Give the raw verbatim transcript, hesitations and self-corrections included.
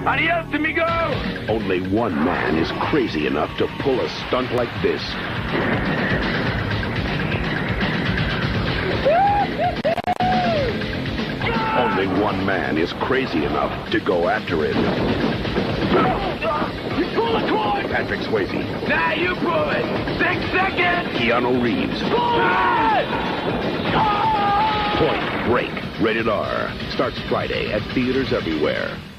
Adios, amigo! Only one man is crazy enough to pull a stunt like this. Only one man is crazy enough to go after it. You pull the cord! Patrick Swayze. Now you pull it! Six seconds! Keanu Reeves. Pull it! Point Break. Rated R. Starts Friday at theaters everywhere.